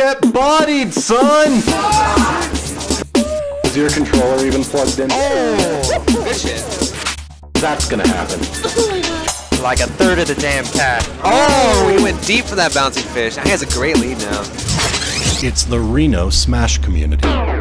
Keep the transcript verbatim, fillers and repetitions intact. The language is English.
Get bodied, son! Is your controller even plugged in? Oh! Good shit. That's gonna happen. Like a third of the damn cat. Oh! He went deep for that bouncing fish. He has a great lead now. It's the Reno Smash community.